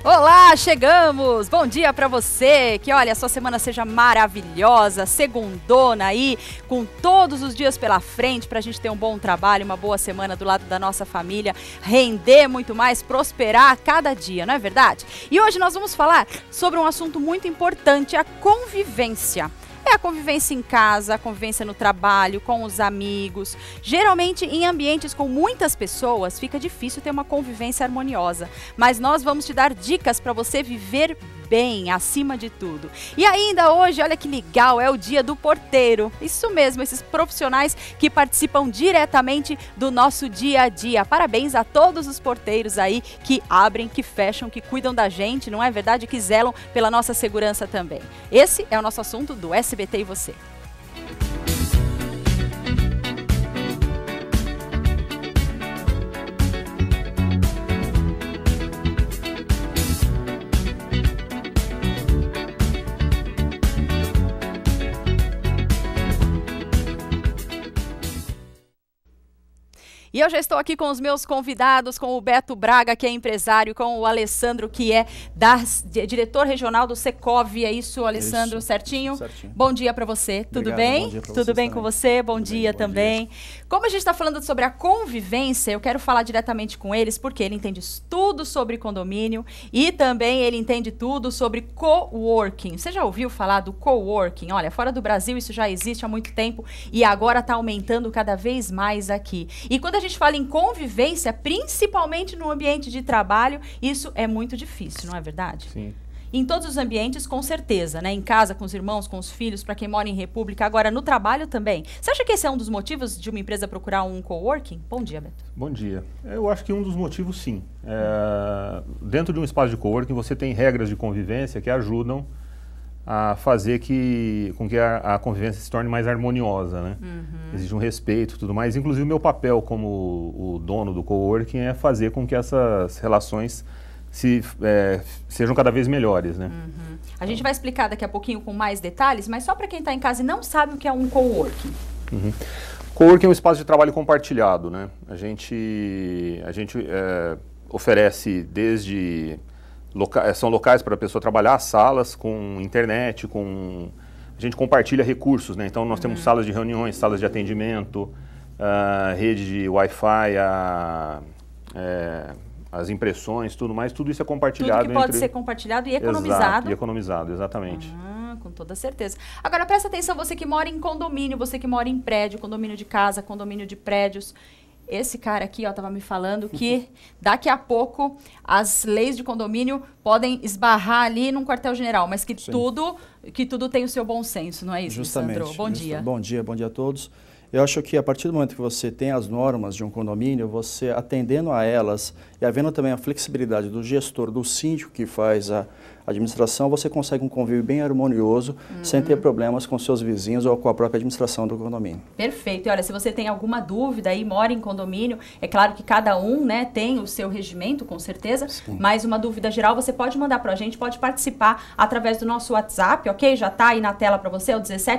Olá, chegamos! Bom dia pra você, que olha, a sua semana seja maravilhosa, segundona aí, com todos os dias pela frente pra gente ter um bom trabalho, uma boa semana do lado da nossa família, render muito mais, prosperar a cada dia, não é verdade? E hoje nós vamos falar sobre um assunto muito importante, a convivência. É a convivência em casa, a convivência no trabalho, com os amigos. Geralmente, em ambientes com muitas pessoas, fica difícil ter uma convivência harmoniosa. Mas nós vamos te dar dicas para você viver bem, acima de tudo. E ainda hoje, olha que legal, é o dia do porteiro. Isso mesmo, esses profissionais que participam diretamente do nosso dia a dia. Parabéns a todos os porteiros aí que abrem, que fecham, que cuidam da gente, não é verdade? Que zelam pela nossa segurança também. Esse é o nosso assunto do SBT e você. E eu já estou aqui com os meus convidados, com o Beto Braga, que é empresário, com o Alessandro, que é diretor regional do Secov. É isso, Alessandro, isso, certinho? Certinho. Bom dia para você, tudo bem? Bom dia pra tudo bem também. Com você? Bom dia também. Como a gente está falando sobre a convivência, eu quero falar diretamente com eles, porque ele entende tudo sobre condomínio e também ele entende tudo sobre coworking. Você já ouviu falar do coworking? Olha, fora do Brasil isso já existe há muito tempo e agora está aumentando cada vez mais aqui. E quando a gente fala em convivência, principalmente no ambiente de trabalho, isso é muito difícil, não é verdade? Sim. Em todos os ambientes, com certeza, né? Em casa, com os irmãos, com os filhos, para quem mora em república, agora no trabalho também. Você acha que esse é um dos motivos de uma empresa procurar um coworking? Bom dia, Beto. Bom dia. Eu acho que um dos motivos, sim. Dentro de um espaço de coworking, você tem regras de convivência que ajudam a fazer com que a convivência se torne mais harmoniosa, né? Uhum. Existe um respeito e tudo mais. Inclusive, o meu papel como o dono do coworking é fazer com que essas relações sejam cada vez melhores, né? Uhum. A gente vai explicar daqui a pouquinho com mais detalhes, mas só para quem está em casa e não sabe o que é um coworking. Uhum. Coworking é um espaço de trabalho compartilhado, né? A gente oferece desde... são locais para a pessoa trabalhar, salas com internet, a gente compartilha recursos, né? Então nós temos salas de reuniões, salas de atendimento, rede de Wi-Fi, as impressões, tudo mais, tudo isso é compartilhado. Tudo que pode ser compartilhado e economizado. Exato, e economizado, exatamente. Com toda certeza. Agora presta atenção, você que mora em condomínio, você que mora em prédio, condomínio de casa, condomínio de prédios. Esse cara aqui, ó, tava me falando que daqui a pouco as leis de condomínio podem esbarrar ali num quartel-general, mas que tudo tem o seu bom senso, não é isso, Sandro? Bom dia. Bom dia a todos. Eu acho que a partir do momento que você tem as normas de um condomínio, você atendendo a elas e havendo também a flexibilidade do gestor, do síndico que faz a administração, você consegue um convívio bem harmonioso, sem ter problemas com seus vizinhos ou com a própria administração do condomínio. Perfeito. E olha, se você tem alguma dúvida aí, mora em condomínio, é claro que cada um, né, tem o seu regimento, com certeza, sim, mas uma dúvida geral você pode mandar pra gente, pode participar através do nosso WhatsApp, ok? Já tá aí na tela pra você, é o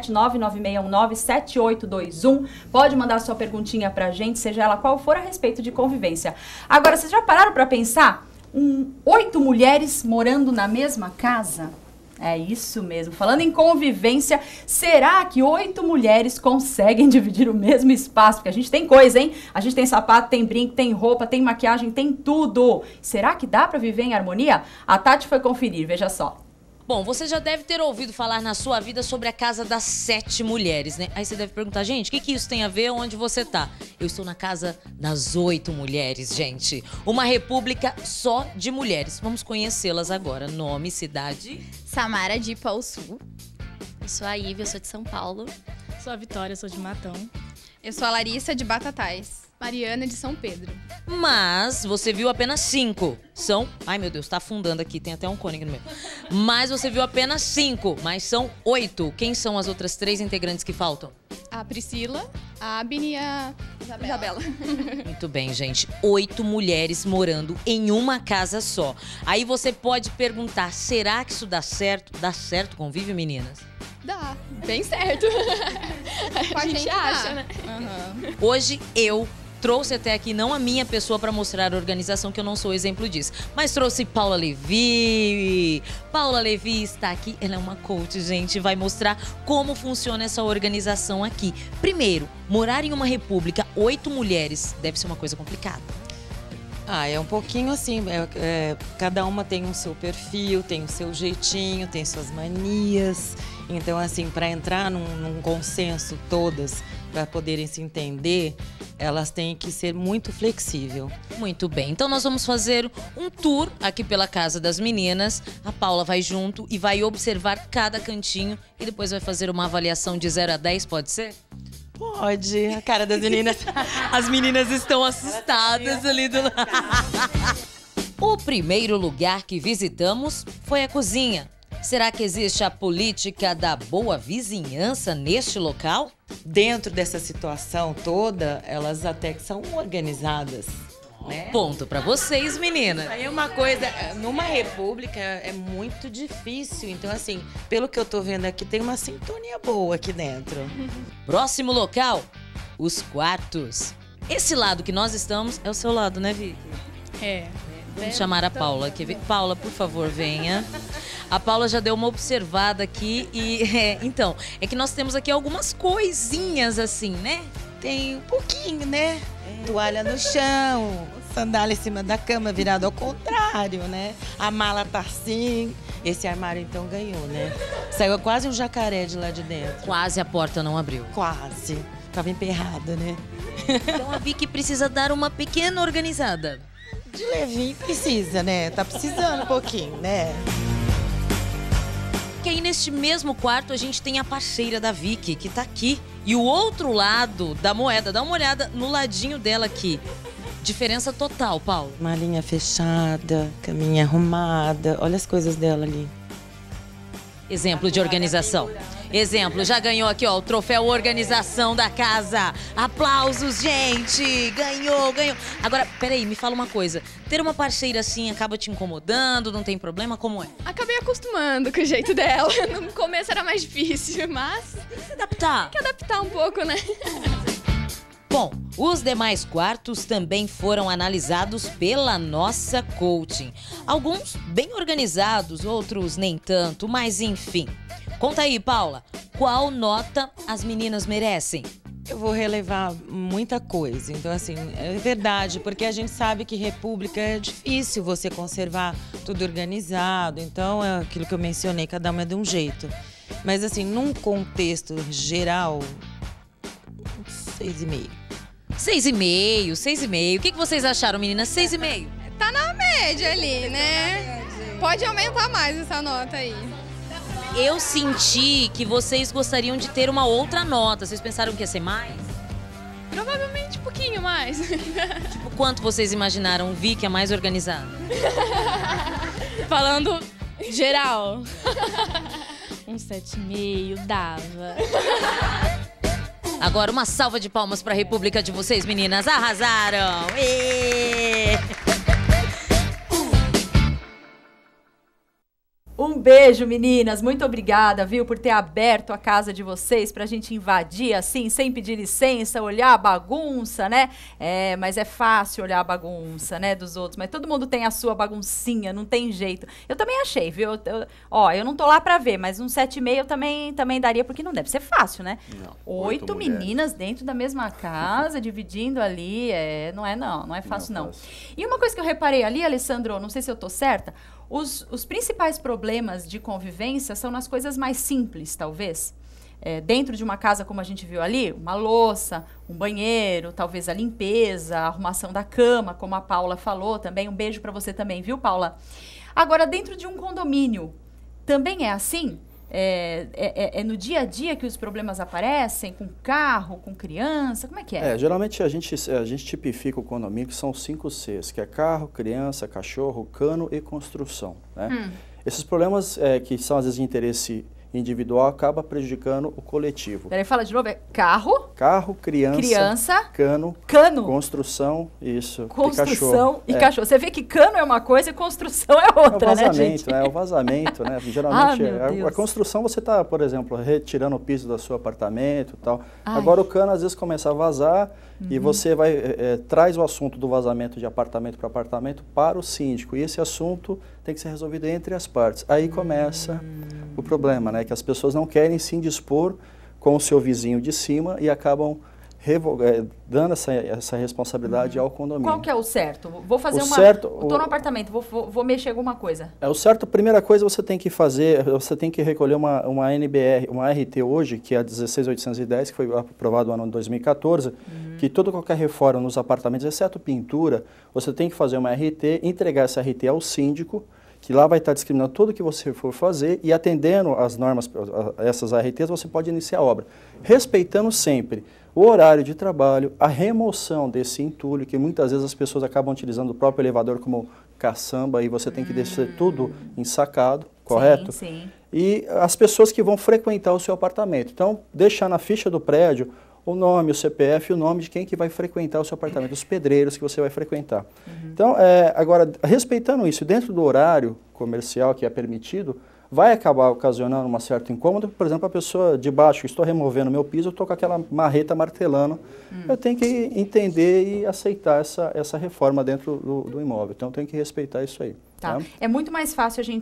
17996197821. Pode mandar sua perguntinha pra gente, seja ela qual for, a respeito de convivência. Agora, vocês já pararam pra pensar? 8 mulheres morando na mesma casa? É isso mesmo. Falando em convivência, será que 8 mulheres conseguem dividir o mesmo espaço? Porque a gente tem coisa, hein? A gente tem sapato, tem brinco, tem roupa, tem maquiagem, tem tudo. Será que dá pra viver em harmonia? A Tati foi conferir, veja só. Bom, você já deve ter ouvido falar na sua vida sobre a casa das 7 mulheres, né? Aí você deve perguntar, gente, o que isso tem a ver onde você tá? Eu estou na casa das 8 mulheres, gente. Uma república só de mulheres. Vamos conhecê-las agora. Nome, cidade? Samara, de Ipauçu. Eu sou a Iva, eu sou de São Paulo. Sou a Vitória, eu sou de Matão. Eu sou a Larissa, de Batatais. Mariana, de São Pedro. Mas você viu apenas 5. São... Ai, meu Deus, tá afundando aqui. Tem até um cone aqui no meio. Mas você viu apenas 5. Mas são 8. Quem são as outras 3 integrantes que faltam? A Priscila, a Abne e a Isabela. Muito bem, gente. 8 mulheres morando em uma casa só. Aí você pode perguntar, será que isso dá certo? Dá certo convívio, meninas? Dá, bem certo. A gente acha, né? Hoje eu trouxe até aqui, não a minha pessoa para mostrar a organização, que eu não sou exemplo disso, mas trouxe Paula Levi. Paula Levi está aqui, ela é uma coach, gente, vai mostrar como funciona essa organização aqui. Primeiro, morar em uma república, 8 mulheres, deve ser uma coisa complicada. É um pouquinho assim, cada uma tem o seu perfil, tem o seu jeitinho, tem suas manias. Então, assim, para entrar num consenso todas, para poderem se entender, elas têm que ser muito flexível. Muito bem, então nós vamos fazer um tour aqui pela casa das meninas. A Paula vai junto e vai observar cada cantinho e depois vai fazer uma avaliação de 0 a 10, pode ser? Pode, a cara das meninas. As meninas estão assustadas ali do lado. O primeiro lugar que visitamos foi a cozinha. Será que existe a política da boa vizinhança neste local? Dentro dessa situação toda, elas até que são organizadas, né? Ponto pra vocês, meninas. Aí é uma coisa, numa república é muito difícil. Então, assim, pelo que eu tô vendo aqui, tem uma sintonia boa aqui dentro. Próximo local, os quartos. Esse lado que nós estamos é o seu lado, né, Vicky? Vamos chamar a Paula aqui. Paula, por favor, venha. A Paula já deu uma observada aqui e... então, é que nós temos aqui algumas coisinhas assim, né? Tem um pouquinho, né? Toalha no chão, sandália em cima da cama, virado ao contrário, né? A mala tá assim. Esse armário, então, ganhou, né? Saiu quase um jacaré de lá de dentro. Quase a porta não abriu. Quase. Ficava emperrada, né? Então a Vicky precisa dar uma pequena organizada. De levinho precisa, né? Tá precisando um pouquinho, né? Que aí neste mesmo quarto a gente tem a parceira da Vicky, que tá aqui. E o outro lado da moeda, dá uma olhada no ladinho dela aqui. Diferença total, Paulo. Malinha fechada, caminha arrumada. Olha as coisas dela ali. Exemplo de organização. Exemplo, já ganhou aqui, ó, o troféu organização da casa. Aplausos, gente! Ganhou, ganhou. Agora, peraí, me fala uma coisa. Ter uma parceira assim acaba te incomodando, não tem problema? Como é? Acabei acostumando com o jeito dela. No começo era mais difícil, mas... Tem que se adaptar. Tem que adaptar um pouco, né? Bom, os demais quartos também foram analisados pela nossa coaching. Alguns bem organizados, outros nem tanto, mas enfim. Conta aí, Paula, qual nota as meninas merecem? Eu vou relevar muita coisa. Então, assim, é verdade, porque a gente sabe que república é difícil você conservar tudo organizado. Então, é aquilo que eu mencionei, cada uma é de um jeito. Mas, assim, num contexto geral, 6,5. 6,5, 6,5. O que vocês acharam, meninas? 6,5? Tá na média ali, né? Pode aumentar mais essa nota aí. Eu senti que vocês gostariam de ter uma outra nota. Vocês pensaram que ia ser mais? Provavelmente um pouquinho mais. Tipo, quanto vocês imaginaram? Vicky, a mais organizada? Falando geral. 7,5 dava. Agora uma salva de palmas para a República de vocês, meninas. Arrasaram! Um beijo, meninas. Muito obrigada, viu, por ter aberto a casa de vocês pra gente invadir assim, sem pedir licença, olhar a bagunça, né? Mas é fácil olhar a bagunça, né, dos outros. Mas todo mundo tem a sua baguncinha, não tem jeito. Eu também achei, viu? Eu não tô lá pra ver, mas um 7,5 eu também daria, porque não deve ser fácil, né? Não. 8 meninas dentro da mesma casa, dividindo ali, não é fácil, não. E uma coisa que eu reparei ali, Alessandro, não sei se eu tô certa, os principais problemas de convivência são nas coisas mais simples, talvez. Dentro de uma casa, como a gente viu ali, uma louça, um banheiro, talvez a limpeza, a arrumação da cama, como a Paula falou também. Um beijo para você também, viu, Paula? Agora, dentro de um condomínio, também é assim? É no dia a dia que os problemas aparecem? Com carro, com criança? Como é que é? Geralmente a gente tipifica o condomínio que são 5 Cs, que é carro, criança, cachorro, cano e construção, né? Esses problemas que são às vezes de interesse individual acaba prejudicando o coletivo. Peraí, fala de novo, carro? Carro, criança, cano, construção, isso. Construção e cachorro. Você vê que cano é uma coisa e construção é outra, né, gente? É o vazamento, né? Geralmente a construção você está, por exemplo, retirando o piso do seu apartamento e tal. Agora o cano às vezes começa a vazar e você traz o assunto do vazamento de apartamento para apartamento para o síndico. E esse assunto tem que ser resolvido entre as partes. Aí começa o problema, né? Que as pessoas não querem se indispor com o seu vizinho de cima e acabam dando essa responsabilidade ao condomínio. Qual que é o certo? Vou fazer estou no apartamento, vou mexer alguma coisa. O certo, a primeira coisa você tem que fazer, você tem que recolher uma NBR, uma RT hoje, que é a 16810, que foi aprovado no ano de 2014, que toda qualquer reforma nos apartamentos, exceto pintura, você tem que fazer uma RT, entregar essa RT ao síndico, que lá vai estar discriminando tudo o que você for fazer e atendendo as normas, essas RTs, você pode iniciar a obra. Respeitando sempre o horário de trabalho, a remoção desse entulho, que muitas vezes as pessoas acabam utilizando o próprio elevador como caçamba e você tem que deixar tudo ensacado, correto? Sim. E as pessoas que vão frequentar o seu apartamento. Então, deixar na ficha do prédio o nome, o CPF e o nome de quem que vai frequentar o seu apartamento, os pedreiros que você vai frequentar. Então, agora, respeitando isso, dentro do horário comercial que é permitido, vai acabar ocasionando um certo incômodo. Por exemplo, a pessoa de baixo, estou removendo meu piso, eu estou com aquela marreta martelando. Eu tenho que entender e aceitar essa reforma dentro do imóvel. Então, eu tenho que respeitar isso aí. Tá. É muito mais fácil a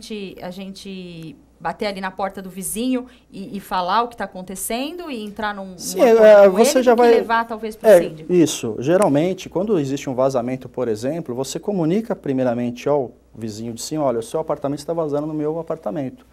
gente bater ali na porta do vizinho e falar o que está acontecendo e entrar num você já vai levar talvez para o síndico. Isso. Geralmente, quando existe um vazamento, por exemplo, você comunica primeiramente ao vizinho de cima, olha, o seu apartamento está vazando no meu apartamento.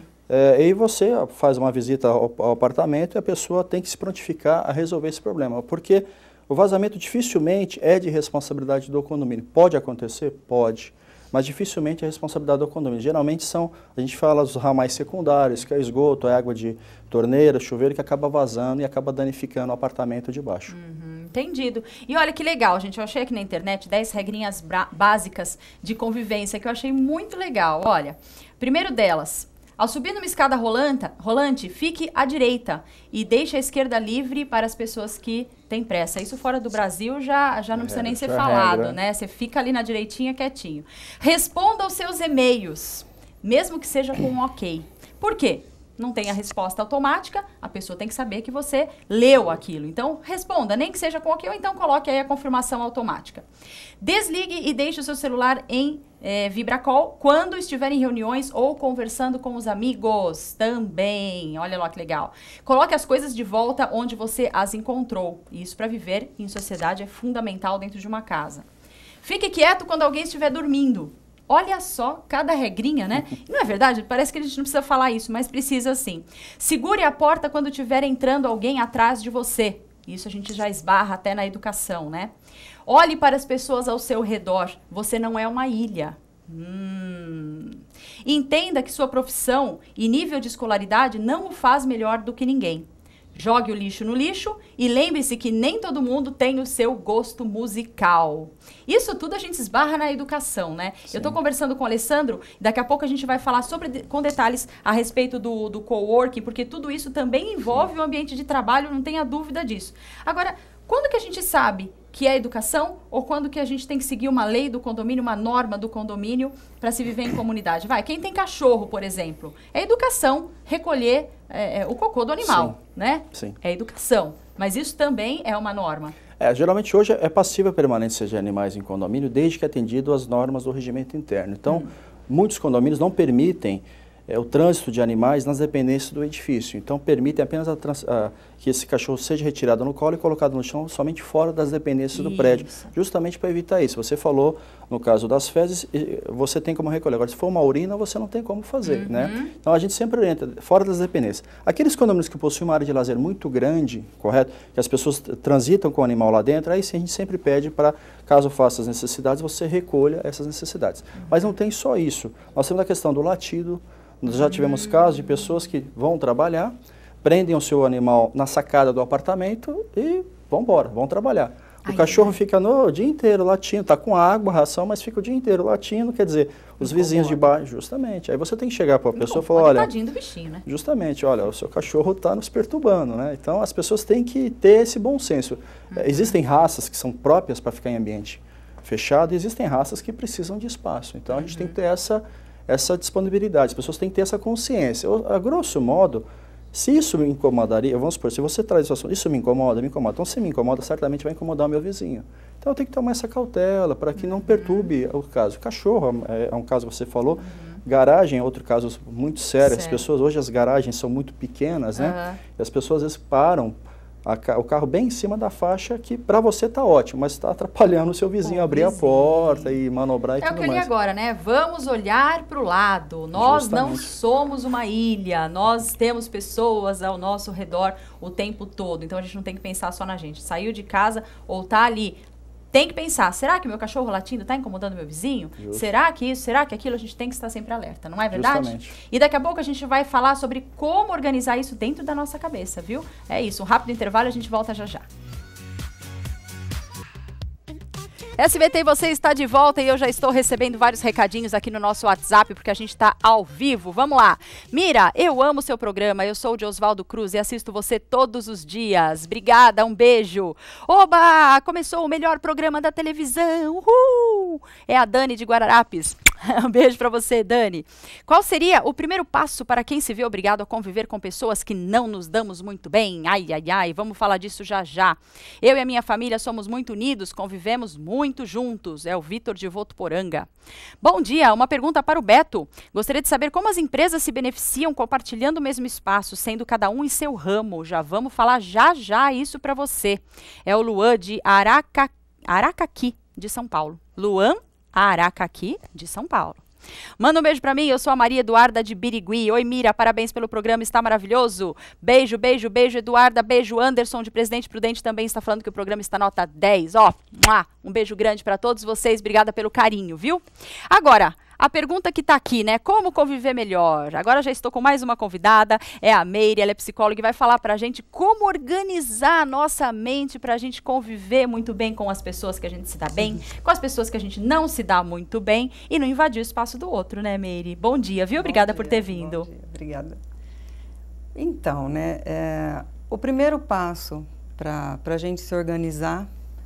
E você faz uma visita ao apartamento e a pessoa tem que se prontificar a resolver esse problema, porque o vazamento dificilmente é de responsabilidade do condomínio. Pode acontecer? Pode. Mas dificilmente é responsabilidade do condomínio. Geralmente a gente fala dos ramais secundários, que é esgoto, é água de torneira, chuveiro, que acaba vazando e acaba danificando o apartamento de baixo. Entendido. E olha que legal, gente, eu achei aqui na internet 10 regrinhas básicas de convivência que eu achei muito legal. Olha, primeiro delas, ao subir numa escada rolante, fique à direita e deixe a esquerda livre para as pessoas que têm pressa. Isso fora do Brasil já não precisa nem ser falado, né? Você fica ali na direitinha quietinho. Responda aos seus e-mails, mesmo que seja com um ok. Por quê? Não tem a resposta automática, a pessoa tem que saber que você leu aquilo. Então, responda, nem que seja com ok, ou então coloque aí a confirmação automática. Desligue e deixe o seu celular em vibracall quando estiver em reuniões ou conversando com os amigos também. Olha lá que legal. Coloque as coisas de volta onde você as encontrou. Isso para viver em sociedade é fundamental dentro de uma casa. Fique quieto quando alguém estiver dormindo. Olha só, cada regrinha, né? Não é verdade? Parece que a gente não precisa falar isso, mas precisa sim. Segure a porta quando estiver entrando alguém atrás de você. Isso a gente já esbarra até na educação, né? Olhe para as pessoas ao seu redor. Você não é uma ilha. Entenda que sua profissão e nível de escolaridade não o faz melhor do que ninguém. Jogue o lixo no lixo e lembre-se que nem todo mundo tem o seu gosto musical. Isso tudo a gente esbarra na educação, né? Sim. Eu estou conversando com o Alessandro, daqui a pouco a gente vai falar com detalhes a respeito do coworking, porque tudo isso também envolve o ambiente de trabalho, não tenha dúvida disso. Agora, quando que a gente sabe que é educação ou quando que a gente tem que seguir uma lei do condomínio, uma norma do condomínio para se viver em comunidade? Quem tem cachorro, por exemplo, é educação recolher o cocô do animal, né? Sim. É educação, mas isso também é uma norma. Geralmente hoje é passível a permanência de animais em condomínio desde que atendido às normas do regimento interno. Então, muitos condomínios não permitem o trânsito de animais nas dependências do edifício. Então, permitem apenas que esse cachorro seja retirado no colo e colocado no chão somente fora das dependências do prédio, justamente para evitar isso. Você falou, no caso das fezes, você tem como recolher. Agora, se for uma urina, você não tem como fazer, né? Então, a gente sempre orienta fora das dependências. Aqueles condomínios que possuem uma área de lazer muito grande, correto? Que as pessoas transitam com o animal lá dentro, aí sim a gente sempre pede para, caso faça as necessidades, você recolha essas necessidades. Mas não tem só isso. Nós temos a questão do latido. Nós já tivemos casos de pessoas que vão trabalhar, prendem o seu animal na sacada do apartamento e vão embora, vão trabalhar. O cachorro fica o dia inteiro latindo, está com água, ração, mas fica o dia inteiro latindo, quer dizer, os vizinhos de baixo, justamente. Aí você tem que chegar para a pessoa e falar, olha, tadinho do bichinho, né? Justamente, olha, o seu cachorro está nos perturbando, né? Então as pessoas têm que ter esse bom senso. Existem raças que são próprias para ficar em ambiente fechado e existem raças que precisam de espaço. Então a gente tem que ter essa disponibilidade, as pessoas têm que ter essa consciência. A grosso modo, Se isso me incomodaria, vamos supor, se você traz isso me incomoda, então se me incomoda, certamente vai incomodar o meu vizinho. Então eu tenho que tomar essa cautela para que não perturbe o caso. Cachorro é um caso que você falou, garagem é outro caso muito sério. As pessoas, hoje as garagens são muito pequenas, né? E as pessoas às vezes param o carro bem em cima da faixa, que para você está ótimo, mas está atrapalhando o seu vizinho abrir a porta e manobrar e tudo mais. É o que eu li agora, né? Vamos olhar para o lado. Nós não somos uma ilha, nós temos pessoas ao nosso redor o tempo todo. Então a gente não tem que pensar só na gente. Saiu de casa ou tá ali, tem que pensar, será que meu cachorro latindo está incomodando meu vizinho? Justo. Será que isso, será que aquilo? A gente tem que estar sempre alerta, não é verdade? Justamente. E daqui a pouco a gente vai falar sobre como organizar isso dentro da nossa cabeça, viu? É isso, um rápido intervalo, a gente volta já já. SBT, você está de volta e eu já estou recebendo vários recadinhos aqui no nosso WhatsApp, porque a gente está ao vivo. Vamos lá. Mira, eu amo o seu programa, eu sou o de Oswaldo Cruz e assisto você todos os dias. Obrigada, um beijo. Oba, começou o melhor programa da televisão. Uhul! É a Dani de Guararapes. Um beijo para você, Dani. Qual seria o primeiro passo para quem se vê obrigado a conviver com pessoas que não nos damos muito bem? Ai, ai, ai, vamos falar disso já já. Eu e a minha família somos muito unidos, convivemos muito juntos. É o Vitor de Votuporanga. Bom dia, uma pergunta para o Beto. Gostaria de saber como as empresas se beneficiam compartilhando o mesmo espaço, sendo cada um em seu ramo. Já vamos falar já já isso para você. É o Luan de Aracaqui, de São Paulo. Luan Aracaqui, de São Paulo. Manda um beijo pra mim, eu sou a Maria Eduarda de Birigui. Oi, Mira, parabéns pelo programa, está maravilhoso. Beijo, beijo, beijo, Eduarda, beijo. Anderson de Presidente Prudente também está falando que o programa está nota 10. Ó, um beijo grande para todos vocês, obrigada pelo carinho, viu? Agora, a pergunta que está aqui, né? Como conviver melhor? Agora já estou com mais uma convidada, é a Meire, ela é psicóloga e vai falar para a gente como organizar a nossa mente para a gente conviver muito bem com as pessoas que a gente se dá bem, com as pessoas que a gente não se dá muito bem e não invadir o espaço do outro, né, Meire? Bom dia, viu? Obrigada por ter vindo. Bom dia, obrigada. Então, né, o primeiro passo para a gente se organizar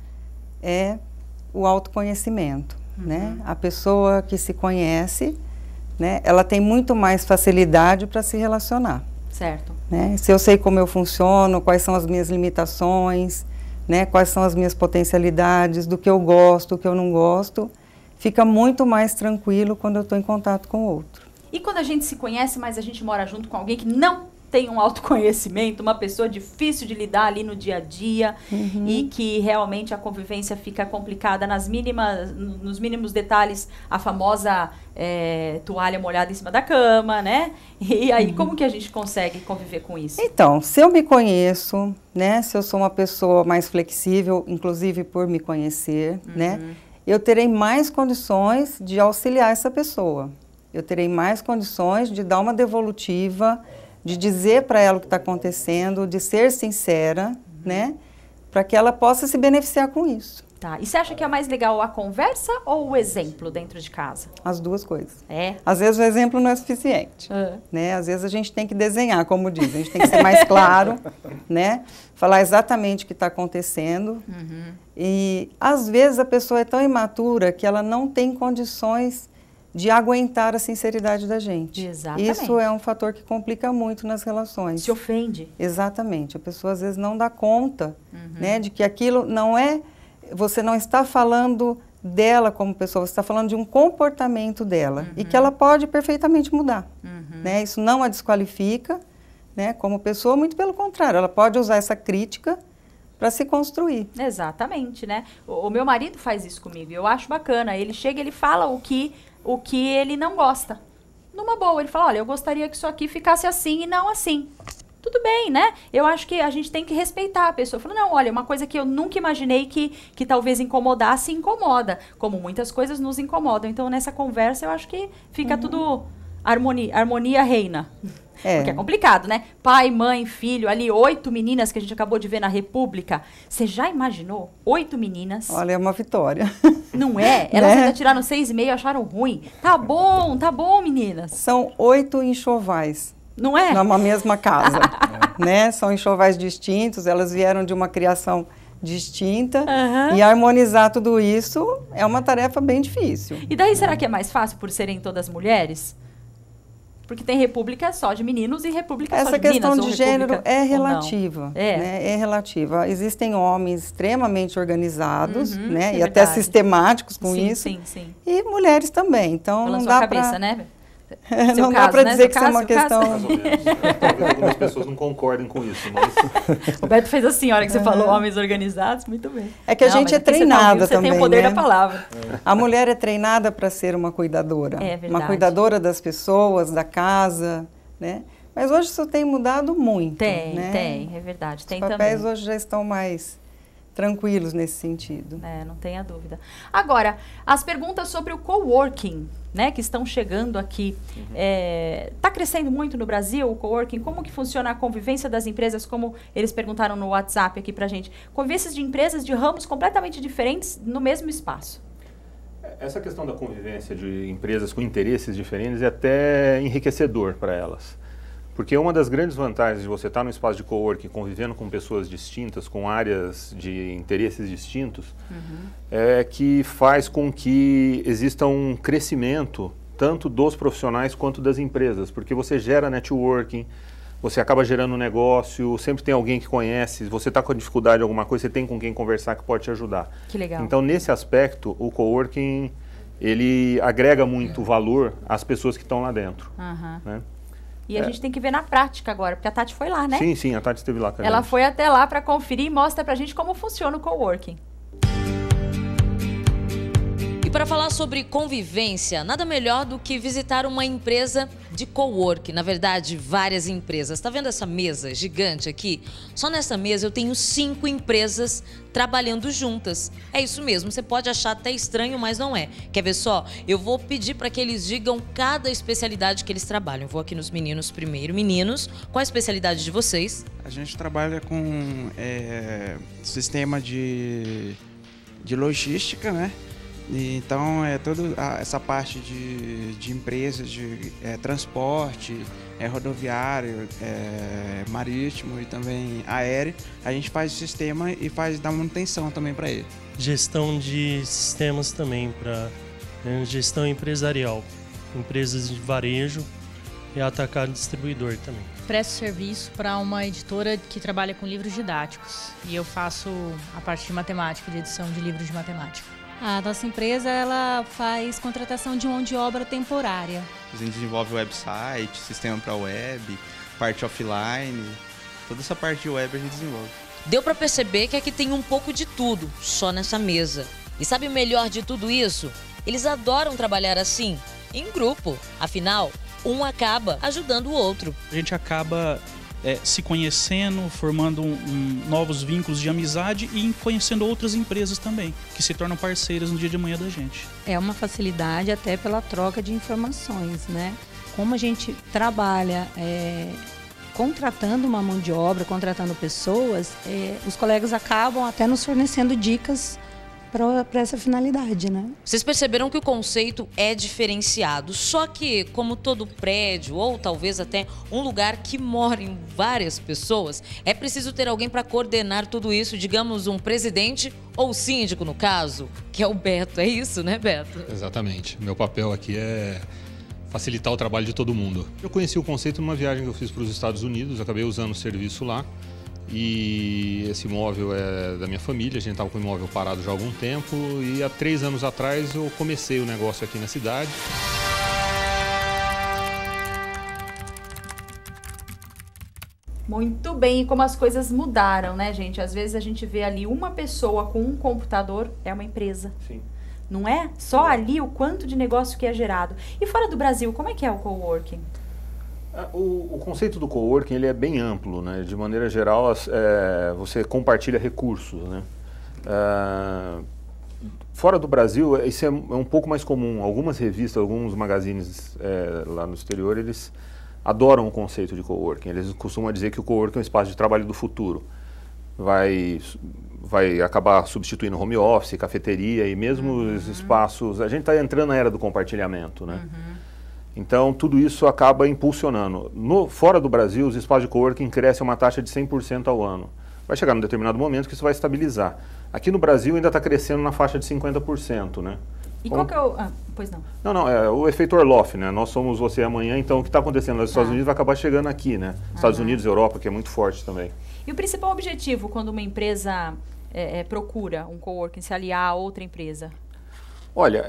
é o autoconhecimento. Né? A pessoa que se conhece, né, ela tem muito mais facilidade para se relacionar. Certo. Né? Se eu sei como eu funciono, quais são as minhas limitações, né, quais são as minhas potencialidades, do que eu gosto, do que eu não gosto, fica muito mais tranquilo quando eu estou em contato com o outro. E quando a gente se conhece, mas a gente mora junto com alguém que não tem um autoconhecimento, uma pessoa difícil de lidar ali no dia a dia e que realmente a convivência fica complicada nos mínimos detalhes, a famosa toalha molhada em cima da cama, né? E aí, como que a gente consegue conviver com isso? Então, se eu me conheço, né? Se eu sou uma pessoa mais flexível, inclusive por me conhecer, né? Eu terei mais condições de auxiliar essa pessoa. Eu terei mais condições de dar uma devolutiva, de dizer para ela o que está acontecendo, de ser sincera, né? Para que ela possa se beneficiar com isso. Tá. E você acha que é mais legal a conversa ou o exemplo dentro de casa? As duas coisas. É? Às vezes o exemplo não é suficiente, né? Às vezes a gente tem que desenhar, como diz, a gente tem que ser mais claro, né? Falar exatamente o que está acontecendo. E às vezes a pessoa é tão imatura que ela não tem condições de aguentar a sinceridade da gente. Exatamente. Isso é um fator que complica muito nas relações. Se ofende. Exatamente. A pessoa às vezes não dá conta, né, de que aquilo não é... Você não está falando dela como pessoa, você está falando de um comportamento dela e que ela pode perfeitamente mudar. Né? Isso não a desqualifica, né, como pessoa, muito pelo contrário. Ela pode usar essa crítica para se construir. Exatamente, né? O meu marido faz isso comigo e eu acho bacana. Ele chega e ele fala o que ele não gosta. Numa boa, ele fala, olha, eu gostaria que isso aqui ficasse assim e não assim. Tudo bem, né? Eu acho que a gente tem que respeitar a pessoa. Fala, não, olha, uma coisa que eu nunca imaginei que talvez incomodasse, incomoda. Como muitas coisas nos incomodam. Então, nessa conversa, eu acho que fica tudo... Harmonia reina. Porque é complicado, né? Pai, mãe, filho, ali 8 meninas que a gente acabou de ver na República. Você já imaginou? 8 meninas. Olha, é uma vitória. Não é? Elas ainda tiraram 6,5 e acharam ruim. Tá bom, meninas. São 8 enxovais. Não é? Numa mesma casa. Né? São enxovais distintos, elas vieram de uma criação distinta e harmonizar tudo isso é uma tarefa bem difícil. E daí será que é mais fácil por serem todas mulheres? Porque tem república só de meninos e república só Essa de meninas. questão de gênero é ou não. relativa. É relativa. Existem homens extremamente organizados, né? É e até sistemáticos com isso. Sim, sim. E mulheres também. Então Pela não sua dá cabeça, pra... né? Não dá para dizer que isso é uma Mais questão... ou menos. Talvez algumas pessoas não concordem com isso, mas... O Beto fez assim, a hora que você falou homens organizados, muito bem. É que a gente é treinada também, você tem o poder né? da palavra. A mulher é treinada para ser uma cuidadora. É verdade. Uma cuidadora das pessoas, da casa, né? Mas hoje isso tem mudado muito, né? Tem, é verdade. Tem Os papéis também. hoje já estão mais tranquilos nesse sentido. Não tenha dúvida. Agora, as perguntas sobre o coworking, né, que estão chegando aqui. Está crescendo muito no Brasil o coworking? Como que funciona a convivência das empresas? Como eles perguntaram no WhatsApp aqui pra gente. Convivências de empresas de ramos completamente diferentes no mesmo espaço. Essa questão da convivência de empresas com interesses diferentes é até enriquecedor para elas. Porque uma das grandes vantagens de você estar no espaço de coworking, convivendo com pessoas distintas, com áreas de interesses distintos, é que faz com que exista um crescimento tanto dos profissionais quanto das empresas, porque você gera networking, você acaba gerando um negócio, sempre tem alguém que conhece, você está com dificuldade em alguma coisa, você tem com quem conversar que pode te ajudar. Que legal. Então, nesse aspecto, o coworking, ele agrega muito valor às pessoas que estão lá dentro, né? E a gente tem que ver na prática agora, porque a Tati foi lá, né? Sim, sim, a Tati esteve lá com a Ela gente. foi até lá para conferir e mostra pra gente como funciona o coworking. E para falar sobre convivência, nada melhor do que visitar uma empresa de coworking. Na verdade, várias empresas. Tá vendo essa mesa gigante aqui? Só nessa mesa eu tenho 5 empresas trabalhando juntas. É isso mesmo, você pode achar até estranho, mas não é. Quer ver só? Eu vou pedir para que eles digam cada especialidade que eles trabalham. Eu vou aqui nos meninos primeiro. Meninos, qual a especialidade de vocês? A gente trabalha com sistema de logística, né? Então, toda essa parte de empresas de transporte, rodoviário, marítimo e também aéreo, a gente faz o sistema e dá manutenção também para ele. Gestão de sistemas também, para gestão empresarial, empresas de varejo e atacado distribuidor também. Presto serviço para uma editora que trabalha com livros didáticos e eu faço a parte de matemática, de edição de livros de matemática. A nossa empresa ela faz contratação de mão de obra temporária. A gente desenvolve website, sistema para web, parte offline, toda essa parte de web a gente desenvolve. Deu para perceber que aqui tem um pouco de tudo, só nessa mesa. E sabe o melhor de tudo isso? Eles adoram trabalhar assim, em grupo. Afinal, um acaba ajudando o outro. A gente acaba se conhecendo, formando novos vínculos de amizade e conhecendo outras empresas também, que se tornam parceiras no dia de amanhã da gente. É uma facilidade até pela troca de informações, né? Como a gente trabalha contratando uma mão de obra, contratando pessoas, os colegas acabam até nos fornecendo dicas para essa finalidade, né? Vocês perceberam que o conceito é diferenciado, só que como todo prédio ou talvez até um lugar que moram várias pessoas, é preciso ter alguém para coordenar tudo isso, digamos um presidente ou síndico no caso, que é o Beto, é isso, né, Beto? Exatamente, meu papel aqui é facilitar o trabalho de todo mundo. Eu conheci o conceito numa viagem que eu fiz para os Estados Unidos, acabei usando o serviço lá. E esse imóvel é da minha família, a gente estava com o imóvel parado já há algum tempo e há 3 anos atrás eu comecei o negócio aqui na cidade. Muito bem, e como as coisas mudaram, né, gente? Às vezes a gente vê ali uma pessoa com um computador, é uma empresa. Sim. Não é? Só ali o quanto de negócio que é gerado. E fora do Brasil, como é que é o coworking? O conceito do coworking ele é bem amplo, né? De maneira geral, você compartilha recursos, né? Fora do Brasil, isso é um pouco mais comum. Algumas revistas, alguns magazines lá no exterior, eles adoram o conceito de coworking. Eles costumam dizer que o coworking é um espaço de trabalho do futuro. Vai acabar substituindo home office, cafeteria e mesmo os espaços... A gente está entrando na era do compartilhamento, né? Então, tudo isso acaba impulsionando. Fora do Brasil, os espaços de coworking crescem uma taxa de 100% ao ano. Vai chegar num determinado momento que isso vai estabilizar. Aqui no Brasil ainda está crescendo na faixa de 50%, né? E qual que é o... pois não. Não, é o efeito Orloff, né? Nós somos você amanhã, então o que está acontecendo nos Estados Unidos vai acabar chegando aqui, né? Estados Unidos, Europa, que é muito forte também. E o principal objetivo quando uma empresa procura um coworking, se aliar a outra empresa? Olha,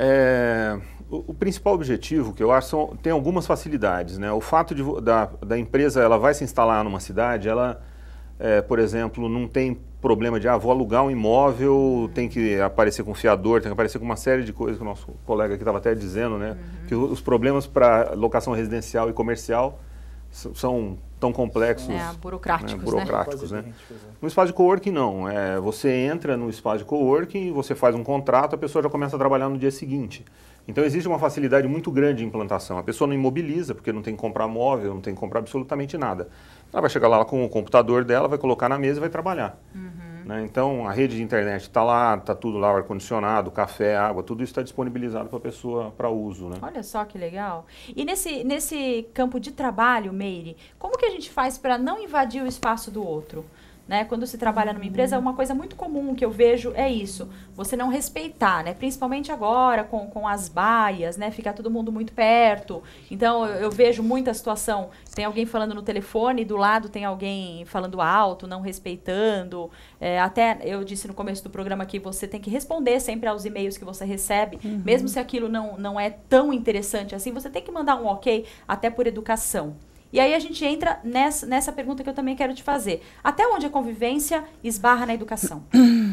o principal objetivo que eu acho tem algumas facilidades, né? O fato da empresa ela vai se instalar numa cidade, ela, por exemplo, não tem problema de vou alugar um imóvel, tem que aparecer com fiador, tem que aparecer com uma série de coisas que o nosso colega aqui estava até dizendo, né? Que os problemas para locação residencial e comercial são tão complexos, burocráticos, né? No espaço de coworking não, você entra no espaço de coworking, você faz um contrato, a pessoa já começa a trabalhar no dia seguinte. Então existe uma facilidade muito grande de implantação. A pessoa não imobiliza, porque não tem que comprar móvel, não tem que comprar absolutamente nada. Ela vai chegar lá com o computador dela, vai colocar na mesa e vai trabalhar. Né? Então a rede de internet está lá, está tudo lá, ar-condicionado, café, água, tudo isso está disponibilizado para a pessoa para uso. Né? Olha só que legal. E nesse campo de trabalho, Meire, como que a gente faz para não invadir o espaço do outro? Né? Quando se trabalha numa empresa, uma coisa muito comum que eu vejo é isso, você não respeitar, né? Principalmente agora com as baias, né? Ficar todo mundo muito perto. Então eu vejo muita situação, tem alguém falando no telefone, do lado tem alguém falando alto, não respeitando. Até eu disse no começo do programa que você tem que responder sempre aos e-mails que você recebe, mesmo se aquilo não é tão interessante assim, você tem que mandar um ok, até por educação. E aí a gente entra nessa pergunta que eu também quero te fazer. Até onde a convivência esbarra na educação?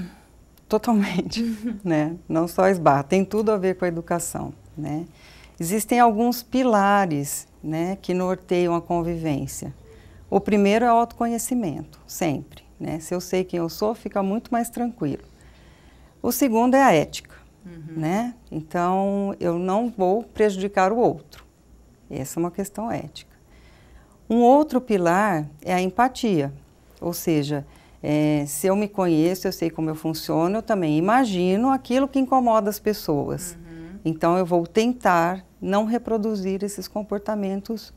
Totalmente, né? Não só esbarra, tem tudo a ver com a educação, né? Existem alguns pilares, né, que norteiam a convivência. O primeiro é o autoconhecimento, sempre, né? Se eu sei quem eu sou, fica muito mais tranquilo. O segundo é a ética, né? Então, eu não vou prejudicar o outro. Essa é uma questão ética. Um outro pilar é a empatia, ou seja, se eu me conheço, eu sei como eu funciono, eu também imagino aquilo que incomoda as pessoas. Então, eu vou tentar não reproduzir esses comportamentos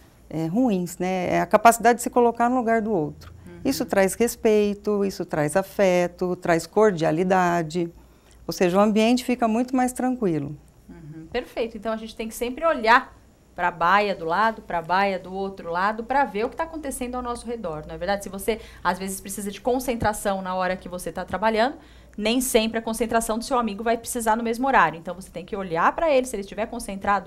ruins, né? É a capacidade de se colocar no lugar do outro. Isso traz respeito, isso traz afeto, traz cordialidade, ou seja, o ambiente fica muito mais tranquilo. Perfeito, então a gente tem que sempre olhar para a baia do lado, para a baia do outro lado, para ver o que está acontecendo ao nosso redor, não é verdade? Se você, às vezes, precisa de concentração na hora que você está trabalhando, nem sempre a concentração do seu amigo vai precisar no mesmo horário. Então, você tem que olhar para ele, se ele estiver concentrado,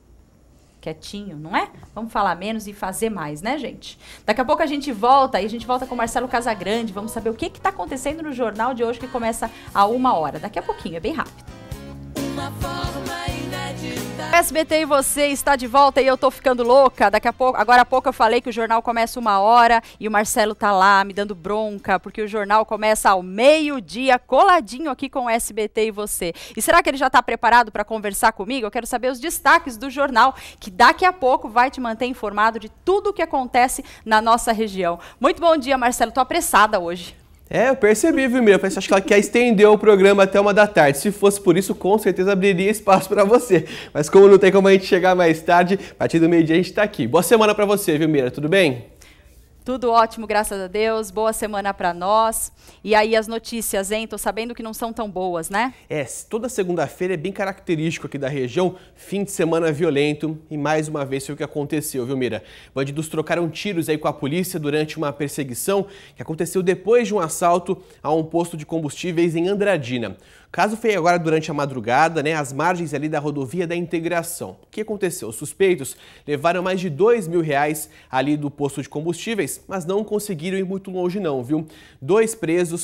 quietinho, não é? Vamos falar menos e fazer mais, né, gente? Daqui a pouco a gente volta, e a gente volta com o Marcelo Casagrande, vamos saber o que está acontecendo no jornal de hoje, que começa a 1h. Daqui a pouquinho, é bem rápido. Uma forma inédita. SBT e você está de volta e eu tô ficando louca. Agora há pouco eu falei que o jornal começa 1h e o Marcelo tá lá me dando bronca, porque o jornal começa ao meio-dia, coladinho aqui com o SBT e você. E será que ele já tá preparado para conversar comigo? Eu quero saber os destaques do jornal, que daqui a pouco vai te manter informado de tudo o que acontece na nossa região. Muito bom dia, Marcelo. Tô apressada hoje. Eu percebi, viu, Mira? Acho que ela quer estender o programa até 1h. Se fosse por isso, com certeza abriria espaço para você. Mas como não tem como a gente chegar mais tarde, a partir do meio-dia a gente tá aqui. Boa semana para você, viu, Mira? Tudo bem? Tudo ótimo, graças a Deus. Boa semana para nós. E aí as notícias, hein? Tô sabendo que não são tão boas, né? Toda segunda-feira é bem característico aqui da região. Fim de semana violento. E mais uma vez foi o que aconteceu, viu, Mira? Bandidos trocaram tiros aí com a polícia durante uma perseguição que aconteceu depois de um assalto a um posto de combustíveis em Andradina. O caso foi agora durante a madrugada, né, às margens ali da rodovia da Integração. O que aconteceu? Os suspeitos levaram mais de R$2.000 ali do posto de combustíveis, mas não conseguiram ir muito longe não, viu? Dois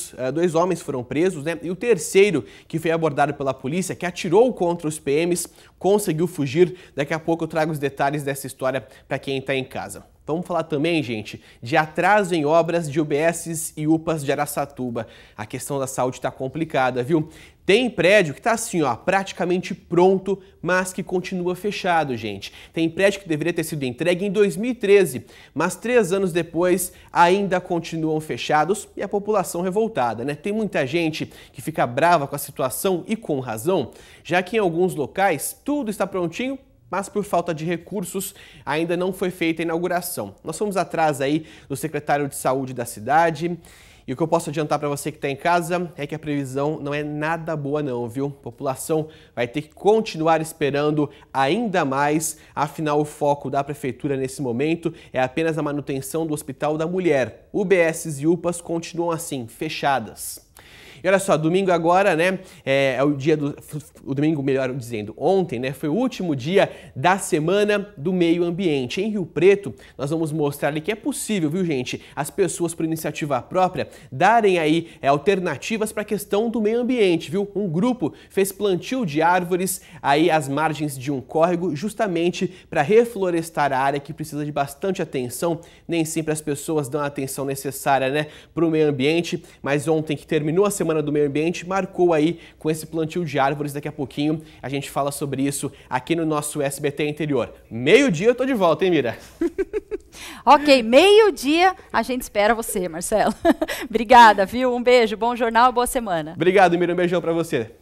homens foram presos, né? E o terceiro, que foi abordado pela polícia, que atirou contra os PMs, conseguiu fugir. Daqui a pouco eu trago os detalhes dessa história para quem está em casa. Vamos falar também, gente, de atraso em obras de UBSs e UPAs de Araçatuba. A questão da saúde está complicada, viu? Tem prédio que está assim, praticamente pronto, mas que continua fechado, gente. Tem prédio que deveria ter sido entregue em 2013, mas 3 anos depois ainda continuam fechados e a população revoltada, né? Tem muita gente que fica brava com a situação e com razão, já que em alguns locais tudo está prontinho, mas por falta de recursos ainda não foi feita a inauguração. Nós fomos atrás aí do secretário de saúde da cidade E o que eu posso adiantar para você que está em casa é que a previsão não é nada boa não, viu? A população vai ter que continuar esperando ainda mais, afinal o foco da prefeitura nesse momento é apenas a manutenção do Hospital da Mulher. UBSs e UPAs continuam assim, fechadas. E olha só, domingo agora, né, é o dia do... O domingo, melhor dizendo, ontem, né, foi o último dia da Semana do Meio Ambiente. Em Rio Preto, nós vamos mostrar ali que é possível, viu, gente, as pessoas, por iniciativa própria, darem aí alternativas para a questão do meio ambiente, viu? Um grupo fez plantio de árvores aí às margens de um córrego, justamente para reflorestar a área que precisa de bastante atenção. Nem sempre as pessoas dão a atenção necessária, né, para o meio ambiente, mas ontem que terminou a Semana do Meio Ambiente, marcou aí com esse plantio de árvores. Daqui a pouquinho a gente fala sobre isso aqui no nosso SBT Interior. Meio-dia eu tô de volta, hein, Mira? Ok, meio-dia a gente espera você, Marcelo. Obrigada, viu? Um beijo, bom jornal, boa semana. Obrigado, Mira, um beijão pra você.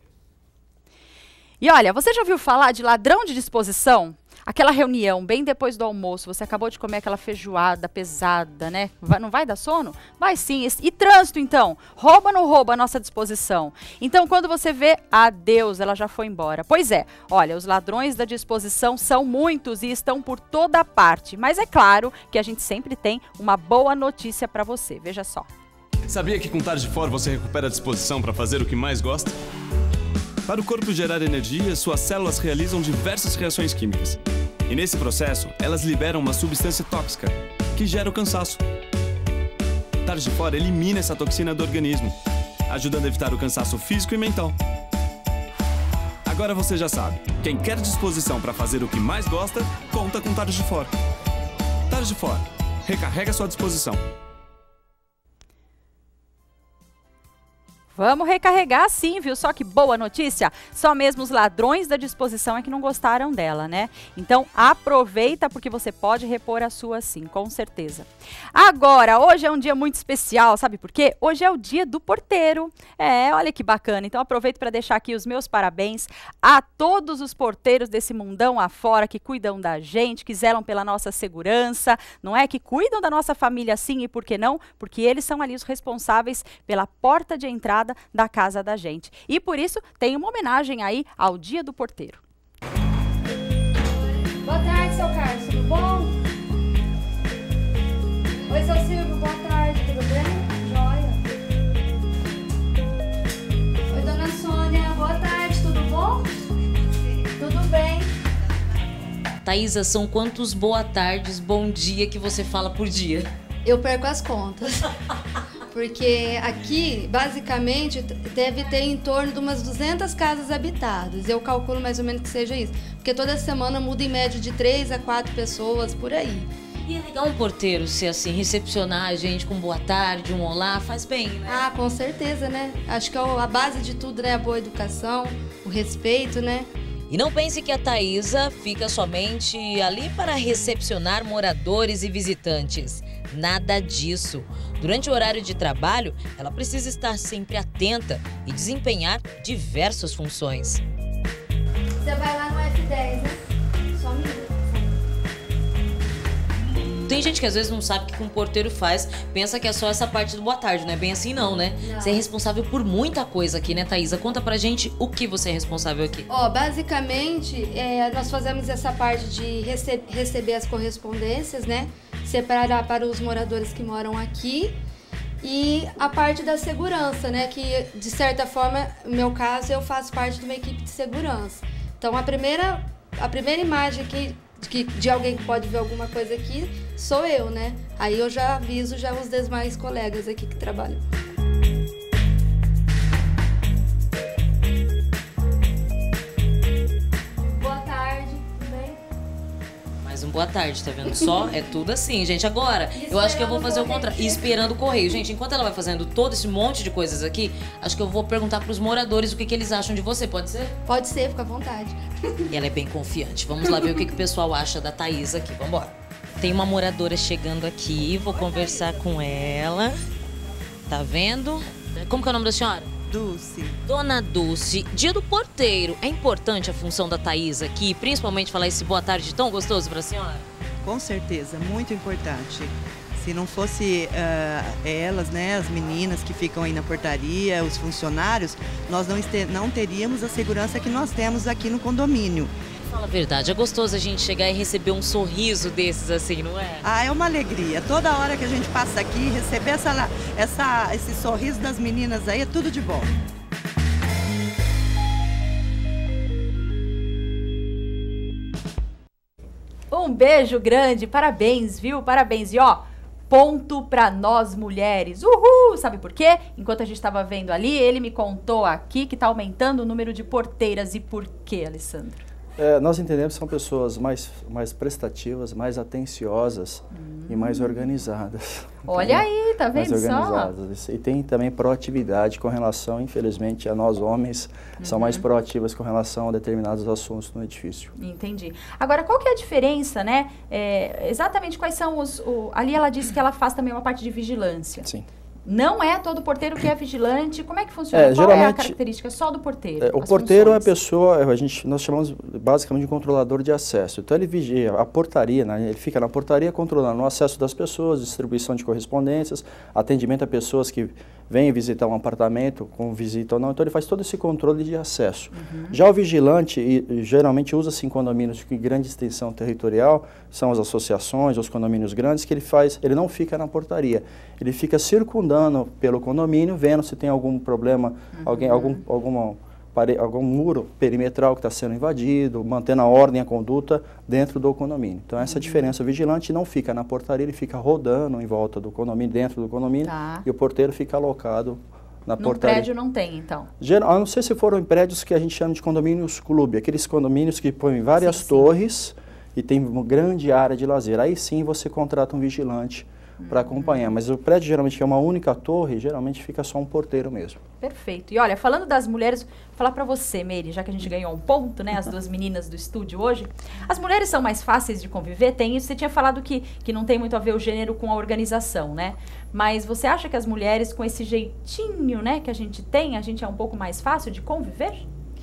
E olha, você já ouviu falar de ladrão de disposição? Aquela reunião bem depois do almoço, você acabou de comer aquela feijoada pesada, né? Não vai dar sono? Vai sim. E trânsito, então? Rouba ou não rouba a nossa disposição? Então, quando você vê, adeus, ela já foi embora. Pois é, olha, os ladrões da disposição são muitos e estão por toda parte. Mas é claro que a gente sempre tem uma boa notícia para você. Veja só. Sabia que com Tarde For você recupera a disposição para fazer o que mais gosta? Para o corpo gerar energia, suas células realizam diversas reações químicas. E nesse processo, elas liberam uma substância tóxica, que gera o cansaço. Tarde For elimina essa toxina do organismo, ajudando a evitar o cansaço físico e mental. Agora você já sabe, quem quer disposição para fazer o que mais gosta, conta com Tarde For. Tarde For, recarrega sua disposição. Vamos recarregar sim, viu? Só que boa notícia, só mesmo os ladrões da disposição é que não gostaram dela, né? Então aproveita porque você pode repor a sua sim, com certeza. Agora, hoje é um dia muito especial, sabe por quê? Hoje é o dia do porteiro. Olha que bacana. Então aproveito para deixar aqui os meus parabéns a todos os porteiros desse mundão afora que cuidam da gente, que zelam pela nossa segurança, não é? Que cuidam da nossa família sim, e por que não? Porque eles são ali os responsáveis pela porta de entrada da casa da gente. E por isso tem uma homenagem aí ao Dia do Porteiro. Boa tarde, seu Carlos, tudo bom? Oi, seu Silvio, boa tarde, tudo bem? Joia. Oi, dona Sônia, boa tarde, tudo bom? Tudo bem. Thaísa, são quantos boa tardes, bom dia que você fala por dia? Eu perco as contas. Porque aqui, basicamente, deve ter em torno de umas 200 casas habitadas. Eu calculo mais ou menos que seja isso. Porque toda semana muda em média de 3 a 4 pessoas por aí. E é legal um porteiro ser assim, recepcionar a gente com boa tarde, um olá, faz bem, né? Ah, com certeza, né? Acho que a base de tudo, né? A boa educação, o respeito, né? E não pense que a Thaísa fica somente ali para recepcionar moradores e visitantes. Nada disso. Durante o horário de trabalho, ela precisa estar sempre atenta e desempenhar diversas funções. Você vai lá no F10, né? Só um minuto. Tem gente que às vezes não sabe o que um porteiro faz, pensa que é só essa parte do boa tarde, não é bem assim não, né? Não. Você é responsável por muita coisa aqui, né, Thaísa? Conta pra gente o que você é responsável aqui. Basicamente, nós fazemos essa parte de receber as correspondências, né? Separar para os moradores que moram aqui e a parte da segurança, né? Que, de certa forma, no meu caso, eu faço parte de uma equipe de segurança. Então, a primeira imagem de alguém que pode ver alguma coisa aqui sou eu, né? Aí eu já aviso os demais colegas aqui que trabalham. Boa tarde, tudo bem? Mais um boa tarde, tá vendo só? É tudo assim, gente. Agora, eu acho que eu vou fazer o contrário. E esperando o correio. Gente, enquanto ela vai fazendo todo esse monte de coisas aqui, acho que eu vou perguntar pros moradores o que eles acham de você. Pode ser? Pode ser, fica à vontade. E ela é bem confiante. Vamos lá ver o que o pessoal acha da Thaísa aqui. Vambora. Tem uma moradora chegando aqui, vou conversar com ela. Tá vendo? Como que é o nome da senhora? Dulce. Dona Dulce, dia do porteiro. É importante a função da Thaísa aqui, principalmente falar esse boa tarde tão gostoso pra senhora? Com certeza, muito importante. Se não fosse elas, né, as meninas que ficam aí na portaria, os funcionários, nós não teríamos a segurança que nós temos aqui no condomínio. Fala a verdade, é gostoso a gente chegar e receber um sorriso desses assim, não é? Ah, é uma alegria. Toda hora que a gente passa aqui, receber esse sorriso das meninas aí é tudo de bom. Um beijo grande, parabéns, viu? Parabéns. E ó, ponto pra nós mulheres. Uhul! Sabe por quê? Enquanto a gente estava vendo ali, ele me contou aqui que tá aumentando o número de porteiras. E por quê, Alessandro? Nós entendemos que são pessoas mais prestativas, mais atenciosas e mais organizadas. Olha aí, tá vendo mais organizadas. Só? E tem também proatividade com relação, infelizmente, a nós homens, são mais proativas com relação a determinados assuntos no edifício. Entendi. Agora, qual que é a diferença, né? Exatamente quais são ali ela disse que ela faz também uma parte de vigilância. Sim. Não é todo porteiro que é vigilante. Como é que funciona? Qual é a característica só do porteiro? O porteiro é a pessoa, nós chamamos basicamente de controlador de acesso. Então ele vigia a portaria, né? Ele fica na portaria controlando o acesso das pessoas, distribuição de correspondências, atendimento a pessoas que vêm visitar um apartamento, com visita ou não. Então ele faz todo esse controle de acesso. Já o vigilante, geralmente usa-se em condomínios de grande extensão territorial, são as associações, os condomínios grandes, que ele não fica na portaria. Ele fica circundando pelo condomínio, vendo se tem algum problema, algum muro perimetral que está sendo invadido, mantendo a ordem e a conduta dentro do condomínio. Então essa diferença, o vigilante não fica na portaria, ele fica rodando em volta do condomínio, dentro do condomínio, e o porteiro fica alocado na portaria. No prédio não tem, então? Eu não sei se foram em prédios que a gente chama de condomínios clube, aqueles condomínios que põem várias torres e tem uma grande área de lazer. Aí sim você contrata um vigilante para acompanhar, mas o prédio geralmente que é uma única torre, geralmente fica só um porteiro mesmo. Perfeito. E olha, falando das mulheres, vou falar para você, Meire, já que a gente ganhou um ponto, né, as duas meninas do estúdio hoje, as mulheres são mais fáceis de conviver? Tem isso, você tinha falado que não tem muito a ver o gênero com a organização, né? Mas você acha que as mulheres com esse jeitinho, né, que a gente é um pouco mais fácil de conviver?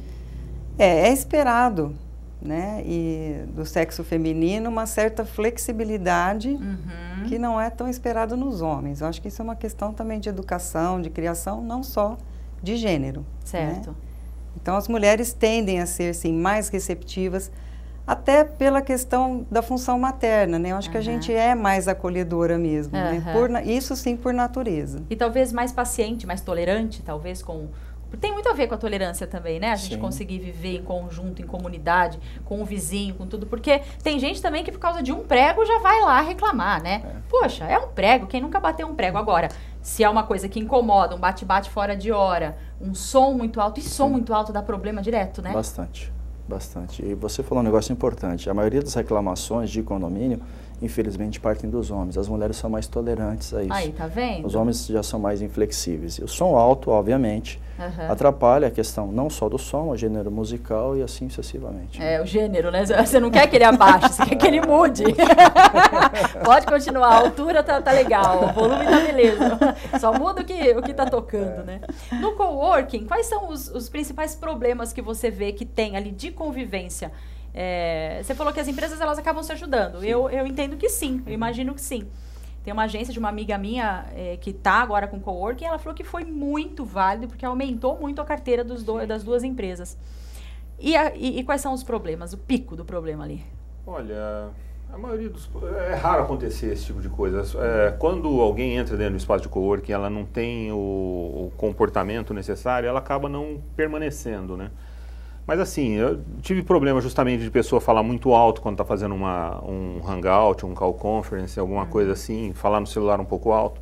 É esperado, né, e do sexo feminino uma certa flexibilidade que não é tão esperado nos homens. Eu acho que isso é uma questão também de educação, de criação, não só de gênero. Certo. Né? Então as mulheres tendem a ser sim, mais receptivas, até pela questão da função materna, né? Eu acho que a gente é mais acolhedora mesmo, né? Isso sim por natureza. E talvez mais paciente, mais tolerante, talvez com... Tem muito a ver com a tolerância também, né? A gente conseguir viver em conjunto, em comunidade, com o vizinho, com tudo. Porque tem gente também que por causa de um prego já vai lá reclamar, né? Poxa, é um prego, quem nunca bateu um prego? Agora, se é uma coisa que incomoda, um bate-bate fora de hora, um som muito alto, e som muito alto dá problema direto, né? Bastante. E você falou um negócio importante. A maioria das reclamações de condomínio, infelizmente, partem dos homens. As mulheres são mais tolerantes a isso. Aí, tá vendo? Os homens já são mais inflexíveis. E o som alto, obviamente, atrapalha a questão não só do som, o gênero musical e assim sucessivamente. É, o gênero, né? Você não quer que ele abaixe, você quer que ele mude. Pode continuar, a altura tá legal, o volume tá beleza. Só muda o que tá tocando, né? No coworking, quais são os principais problemas que você vê que tem ali de convivência? Você falou que as empresas elas acabam se ajudando. Eu entendo que sim, eu imagino que sim. Tem uma agência de uma amiga minha que está agora com coworking, ela falou que foi muito válido porque aumentou muito a carteira das duas empresas. E quais são os problemas, o pico do problema ali? Olha, a maioria é raro acontecer esse tipo de coisa. Quando alguém entra dentro do espaço de coworking, ela não tem o comportamento necessário, ela acaba não permanecendo, né? Mas assim, eu tive problema justamente de pessoa falar muito alto quando está fazendo um hangout, um call conference, alguma coisa assim, falar no celular um pouco alto.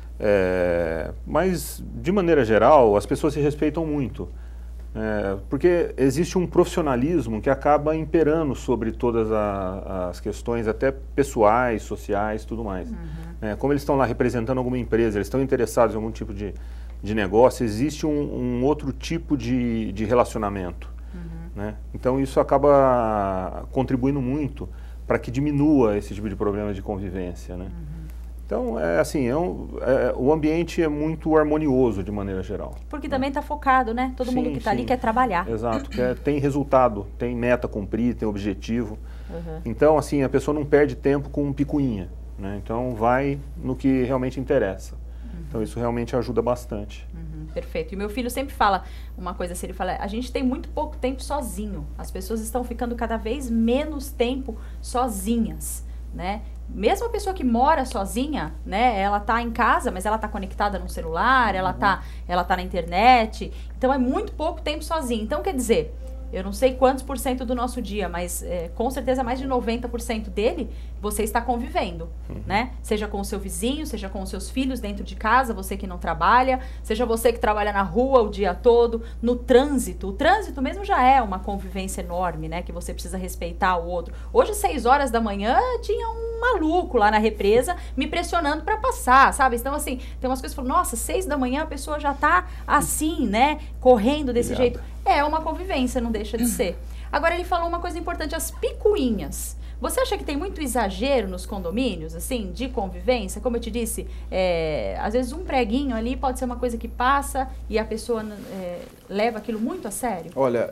Mas, de maneira geral, as pessoas se respeitam muito. Porque existe um profissionalismo que acaba imperando sobre todas as questões, até pessoais, sociais, tudo mais. Como eles estão lá representando alguma empresa, eles estão interessados em algum tipo de negócio, existe um outro tipo de relacionamento. Né? Então isso acaba contribuindo muito para que diminua esse tipo de problema de convivência. Né? Então, o ambiente é muito harmonioso de maneira geral. Porque também está focado, né? Todo mundo que está ali quer trabalhar. Exato, tem resultado, tem meta a cumprir, tem objetivo. Então, assim, a pessoa não perde tempo com picuinha. né? Então vai no que realmente interessa. Então isso realmente ajuda bastante. Perfeito. E meu filho sempre fala uma coisa assim, ele fala, a gente tem muito pouco tempo sozinho. As pessoas estão ficando cada vez menos tempo sozinhas, né? Mesmo a pessoa que mora sozinha, né? Ela tá em casa, mas ela tá conectada no celular, ela tá na internet. Então é muito pouco tempo sozinha. Então quer dizer, eu não sei quantos % do nosso dia, mas com certeza mais de 90% dele você está convivendo, né? Seja com o seu vizinho, seja com os seus filhos dentro de casa, você que não trabalha, seja você que trabalha na rua o dia todo, no trânsito. O trânsito mesmo já é uma convivência enorme, né? Que você precisa respeitar o outro. Hoje, 6 horas da manhã, tinha um maluco lá na represa me pressionando para passar, sabe? Então, assim, tem umas coisas que falam, nossa, 6 da manhã a pessoa já tá assim, né? Correndo desse jeito. É uma convivência, não deixa de ser. Agora, ele falou uma coisa importante, as picuinhas. Você acha que tem muito exagero nos condomínios, assim, de convivência? Como eu te disse, às vezes um preguinho ali pode ser uma coisa que passa e a pessoa leva aquilo muito a sério? Olha,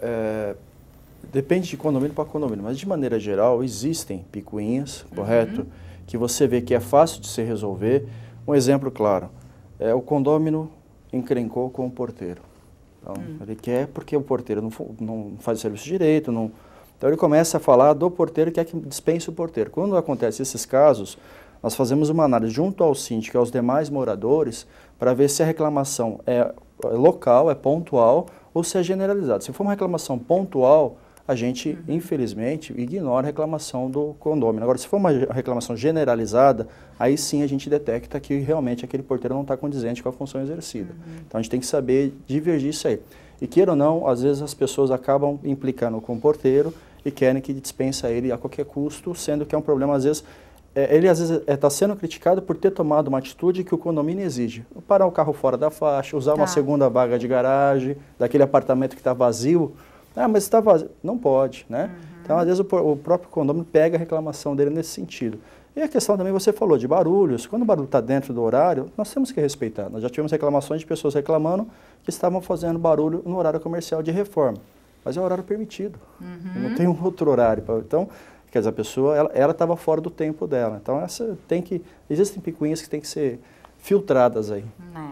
depende de condomínio para condomínio, mas de maneira geral existem picuinhas, correto? Que você vê que é fácil de se resolver. Um exemplo claro, o condômino encrencou com o porteiro. Então, ele quer porque o porteiro não faz o serviço direito, não... Então ele começa a falar do porteiro e quer que dispense o porteiro. Quando acontece esses casos, nós fazemos uma análise junto ao síndico e aos demais moradores para ver se a reclamação é local, é pontual ou se é generalizada. Se for uma reclamação pontual, a gente, infelizmente, ignora a reclamação do condômino. Agora, se for uma reclamação generalizada, aí sim a gente detecta que realmente aquele porteiro não está condizente com a função exercida. Então a gente tem que saber divergir isso aí. E queira ou não, às vezes as pessoas acabam implicando com o porteiro e querem que dispensa ele a qualquer custo, sendo que é um problema, às vezes, ele às vezes está sendo criticado por ter tomado uma atitude que o condomínio exige. Parar o carro fora da faixa, usar uma segunda vaga de garagem, daquele apartamento que está vazio. Ah, mas está vazio. Não pode, né? Então, às vezes, o próprio condomínio pega a reclamação dele nesse sentido. E a questão também, você falou de barulhos. Quando o barulho está dentro do horário, nós temos que respeitar. Nós já tivemos reclamações de pessoas reclamando que estavam fazendo barulho no horário comercial de reforma. Mas é o horário permitido. Não tem um outro horário. Então, quer dizer, a pessoa, ela estava fora do tempo dela. Então, existem picuinhas que têm que ser filtradas aí.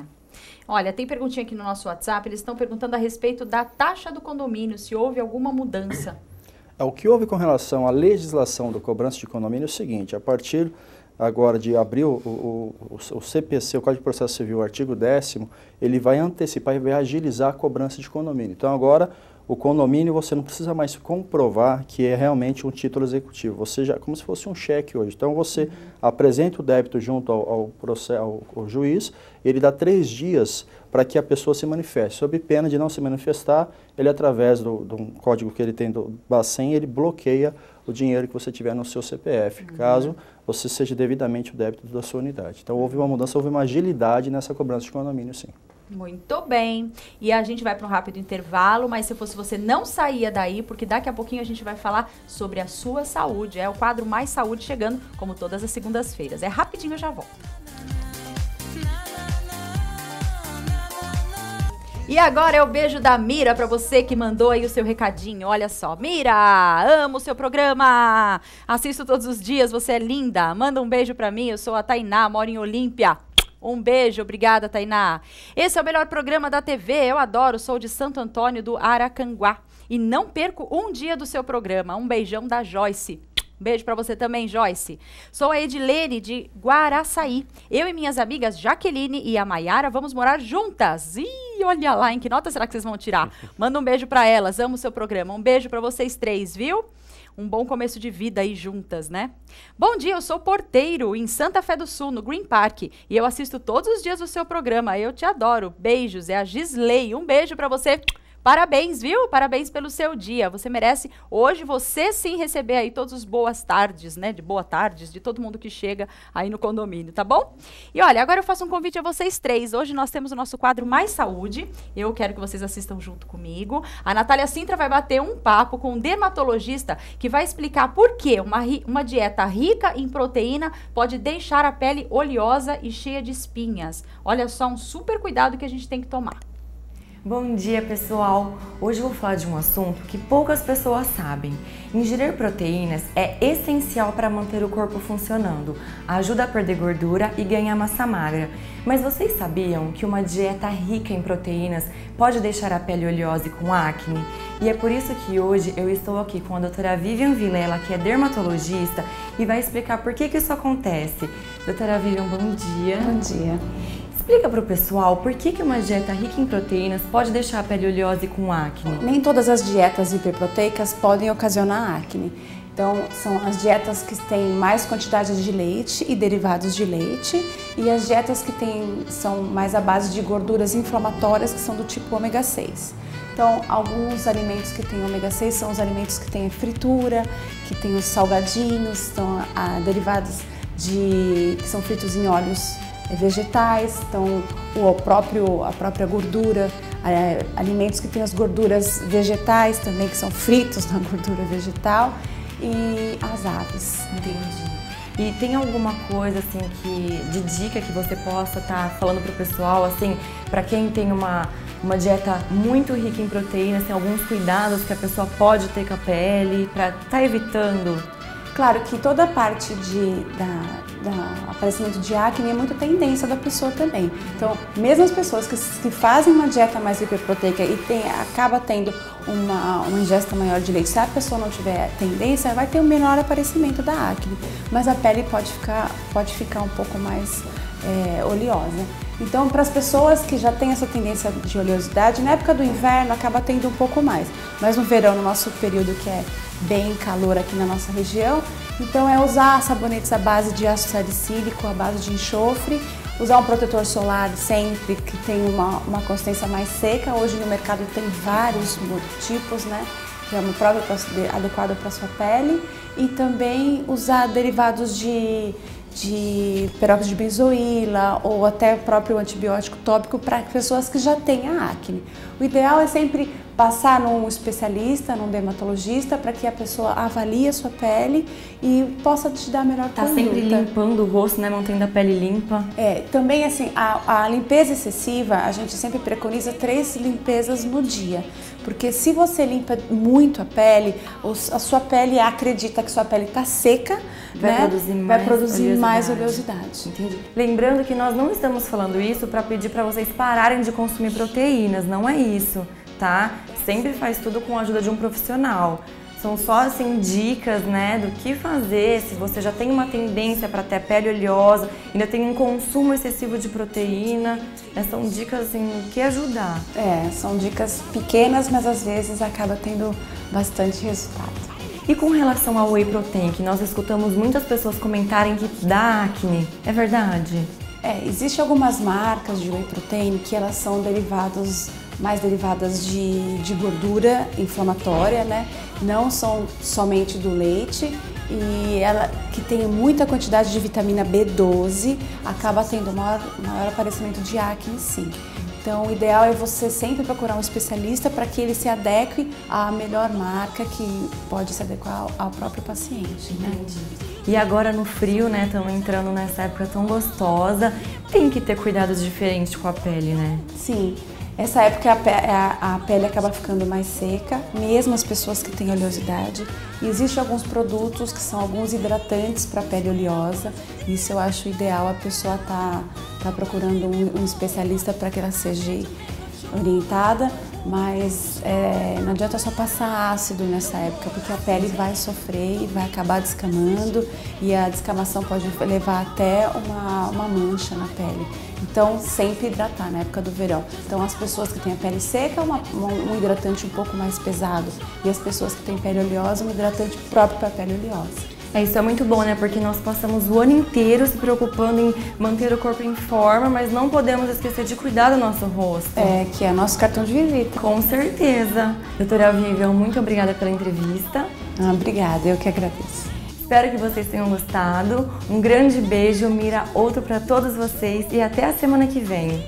Olha, tem perguntinha aqui no nosso WhatsApp, eles estão perguntando a respeito da taxa do condomínio, se houve alguma mudança. O que houve com relação à legislação da cobrança de condomínio é o seguinte, a partir agora de abril, o CPC, o Código de Processo Civil, o artigo 10º, ele vai antecipar e vai agilizar a cobrança de condomínio. Então agora, o condomínio você não precisa mais comprovar que é realmente um título executivo, você já, como se fosse um cheque hoje. Então você apresenta o débito junto ao juiz, ele dá 3 dias para que a pessoa se manifeste. Sob pena de não se manifestar, ele através do código que ele tem do Bacen, ele bloqueia o dinheiro que você tiver no seu CPF, caso você seja devidamente o débito da sua unidade. Então houve uma mudança, houve uma agilidade nessa cobrança de condomínio, sim. Muito bem. E a gente vai para um rápido intervalo, mas se fosse você não saía daí, porque daqui a pouquinho a gente vai falar sobre a sua saúde. É o quadro Mais Saúde chegando, como todas as segundas-feiras. É rapidinho, eu já volto. E agora é o beijo da Mira para você que mandou aí o seu recadinho. Olha só, Mira, amo o seu programa. Assisto todos os dias, você é linda. Manda um beijo para mim, eu sou a Tainá, moro em Olímpia. Um beijo, obrigada, Tainá. Esse é o melhor programa da TV, eu adoro, sou de Santo Antônio do Aracanguá. E não perco um dia do seu programa. Um beijão da Joyce. Beijo pra você também, Joyce. Sou a Edilene de Guaraçaí. Eu e minhas amigas Jaqueline e a Maiara vamos morar juntas. Ih, olha lá, em que nota será que vocês vão tirar? Manda um beijo pra elas, amo o seu programa. Um beijo pra vocês 3, viu? Um bom começo de vida aí juntas, né? Bom dia, eu sou porteiro em Santa Fé do Sul, no Green Park. E eu assisto todos os dias o seu programa. Eu te adoro. Beijos, é a Gisley. Um beijo pra você. Parabéns, viu? Parabéns pelo seu dia. Você merece hoje, você sim, receber aí todos os boas tardes, né? De boa tardes, de todo mundo que chega aí no condomínio, tá bom? E olha, agora eu faço um convite a vocês 3. Hoje nós temos o nosso quadro Mais Saúde. Eu quero que vocês assistam junto comigo. A Natália Sintra vai bater um papo com um dermatologista que vai explicar por que uma dieta rica em proteína pode deixar a pele oleosa e cheia de espinhas. Olha só, um super cuidado que a gente tem que tomar. Bom dia, pessoal! Hoje eu vou falar de um assunto que poucas pessoas sabem. Ingerir proteínas é essencial para manter o corpo funcionando, ajuda a perder gordura e ganhar massa magra. Mas vocês sabiam que uma dieta rica em proteínas pode deixar a pele oleosa e com acne? E é por isso que hoje eu estou aqui com a doutora Vivian Vilela, que é dermatologista, e vai explicar por que isso acontece. Doutora Vivian, bom dia. Bom dia. Explica para o pessoal por que uma dieta rica em proteínas pode deixar a pele oleosa e com acne. Nem todas as dietas hiperproteicas podem ocasionar acne. Então, são as dietas que têm mais quantidade de leite e derivados de leite e as dietas que são mais à base de gorduras inflamatórias, que são do tipo ômega 6. Então, alguns alimentos que têm ômega 6 são os alimentos que têm fritura, que têm os salgadinhos, derivados que são fritos em óleos vegetais, então a própria gordura, alimentos que têm as gorduras vegetais também, que são fritos na gordura vegetal, e as aves. Entendi. E tem alguma coisa assim de dica que você possa estar falando para o pessoal, assim, para quem tem uma dieta muito rica em proteínas, tem alguns cuidados que a pessoa pode ter com a pele para estar evitando? Claro que toda a parte do aparecimento de acne é muito tendência da pessoa também. Então, mesmo as pessoas que fazem uma dieta mais hiperproteica e acaba tendo uma ingesta maior de leite, se a pessoa não tiver tendência, vai ter um menor aparecimento da acne, mas a pele pode ficar um pouco mais oleosa. Então, para as pessoas que já têm essa tendência de oleosidade, na época do inverno acaba tendo um pouco mais, mas no verão, no nosso período que é bem calor aqui na nossa região, então é usar sabonetes à base de ácido salicílico, à base de enxofre, usar um protetor solar sempre que tem uma consistência mais seca. Hoje no mercado tem vários tipos, né? Que é um próprio adequado para a sua pele, e também usar derivados de peróxido de benzoíla ou até o próprio antibiótico tópico para pessoas que já têm a acne. O ideal é sempre passar num especialista, num dermatologista, para que a pessoa avalie a sua pele e possa te dar a melhor conduta. Tá sempre limpando o rosto, né? Mantendo a pele limpa. Também assim, a limpeza excessiva, a gente sempre preconiza 3 limpezas no dia. Porque se você limpa muito a pele, a sua pele acredita que sua pele está seca, vai produzir mais oleosidade. Entendi. Lembrando que nós não estamos falando isso para pedir para vocês pararem de consumir proteínas, não é isso, tá? Sempre faz tudo com a ajuda de um profissional. São só assim dicas, né, do que fazer se você já tem uma tendência para ter a pele oleosa, ainda tem um consumo excessivo de proteína. São dicas assim que ajudar. São dicas pequenas, mas às vezes acaba tendo bastante resultado. E com relação ao whey protein, que nós escutamos muitas pessoas comentarem que dá acne, é verdade? Existem algumas marcas de whey protein que elas são mais derivadas de gordura inflamatória, né? Não são somente do leite, e ela que tem muita quantidade de vitamina B12 acaba tendo maior aparecimento de acne, sim. Então, o ideal é você sempre procurar um especialista para que ele se adeque à melhor marca que pode se adequar ao próprio paciente, né? E agora no frio, né, estamos entrando nessa época tão gostosa, tem que ter cuidados diferentes com a pele, né? Sim. Essa época a pele acaba ficando mais seca, mesmo as pessoas que têm oleosidade. E existem alguns produtos que são alguns hidratantes para a pele oleosa. Isso eu acho ideal a pessoa tá procurando um especialista para que ela seja orientada, mas não adianta só passar ácido nessa época, porque a pele vai sofrer e vai acabar descamando, e a descamação pode levar até uma mancha na pele. Então, sempre hidratar na época do verão. Então, as pessoas que têm a pele seca, um hidratante um pouco mais pesado, e as pessoas que têm pele oleosa, um hidratante próprio para a pele oleosa. Isso é muito bom, né? Porque nós passamos o ano inteiro se preocupando em manter o corpo em forma, mas não podemos esquecer de cuidar do nosso rosto. Que é nosso cartão de visita. Com certeza. Doutora Vivian, muito obrigada pela entrevista. Obrigada, eu que agradeço. Espero que vocês tenham gostado. Um grande beijo, Mira, outro para todos vocês e até a semana que vem.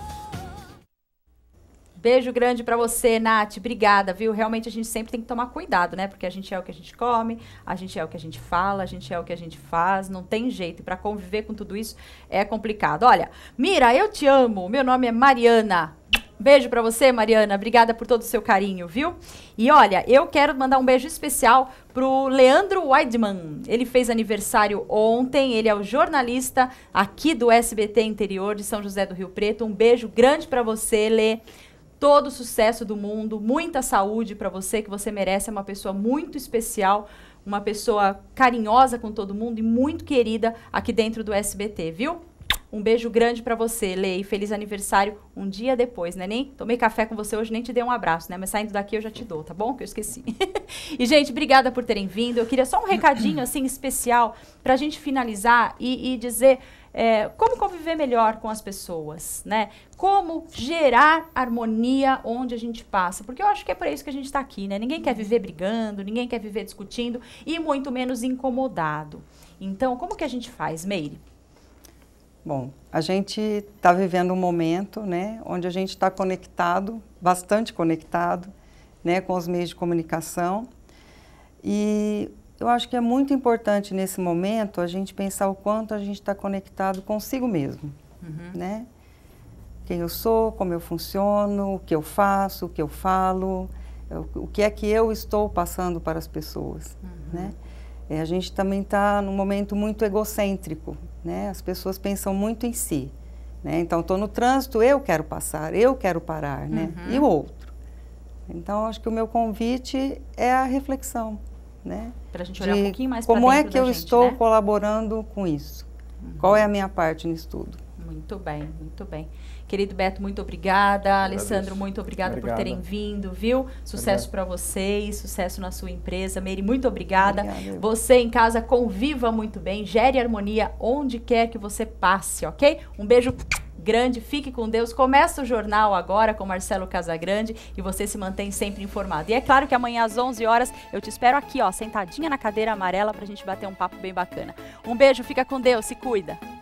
Beijo grande pra você, Nath. Obrigada, viu? Realmente a gente sempre tem que tomar cuidado, né? Porque a gente é o que a gente come, a gente é o que a gente fala, a gente é o que a gente faz. Não tem jeito. E pra conviver com tudo isso é complicado. Olha, Mira, eu te amo. Meu nome é Mariana. Beijo pra você, Mariana. Obrigada por todo o seu carinho, viu? E olha, eu quero mandar um beijo especial pro Leandro Weidman. Ele fez aniversário ontem, ele é o jornalista aqui do SBT Interior de São José do Rio Preto. Um beijo grande pra você, Lê. Todo o sucesso do mundo, muita saúde pra você, que você merece. É uma pessoa muito especial, uma pessoa carinhosa com todo mundo e muito querida aqui dentro do SBT, viu? Um beijo grande pra você, Lê, e feliz aniversário um dia depois, né? Nem tomei café com você hoje, nem te dei um abraço, né? Mas saindo daqui eu já te dou, tá bom? Que eu esqueci. E, gente, obrigada por terem vindo. Eu queria só um recadinho, assim, especial pra gente finalizar e dizer como conviver melhor com as pessoas, né? Como gerar harmonia onde a gente passa. Porque eu acho que é por isso que a gente tá aqui, né? Ninguém quer viver brigando, ninguém quer viver discutindo e muito menos incomodado. Então, como que a gente faz, Meire? Bom, a gente está vivendo um momento, né, onde a gente está conectado, bastante conectado, né, com os meios de comunicação. E eu acho que é muito importante nesse momento a gente pensar o quanto a gente está conectado consigo mesmo, né? Quem eu sou, como eu funciono, o que eu faço, o que eu falo, o que é que eu estou passando para as pessoas, né? A gente também está num momento muito egocêntrico, né? As pessoas pensam muito em si, né? Então, estou no trânsito, eu quero passar, eu quero parar, né? E o outro. Então, acho que o meu convite é a reflexão, né? Para a gente olhar um pouquinho mais para dentro como é que eu gente, estou né? colaborando com isso? Qual é a minha parte nisso tudo? Muito bem, muito bem. Querido Beto, muito obrigada. Alessandro, muito obrigada por terem vindo, viu? Sucesso para vocês, sucesso na sua empresa. Meire, muito obrigada. Você em casa conviva muito bem, gere harmonia onde quer que você passe, ok? Um beijo grande, fique com Deus. Começa o jornal agora com Marcelo Casagrande e você se mantém sempre informado. E é claro que amanhã às 11 horas eu te espero aqui, ó, sentadinha na cadeira amarela pra gente bater um papo bem bacana. Um beijo, fica com Deus, se cuida.